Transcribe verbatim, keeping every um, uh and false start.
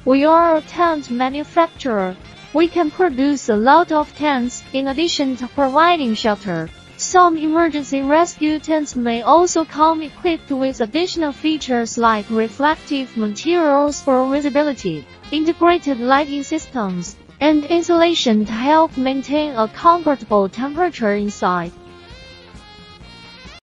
We are a tent manufacturer. We can produce a lot of tents, in addition to providing shelter. Some emergency rescue tents may also come equipped with additional features like reflective materials for visibility, integrated lighting systems, and insulation to help maintain a comfortable temperature inside.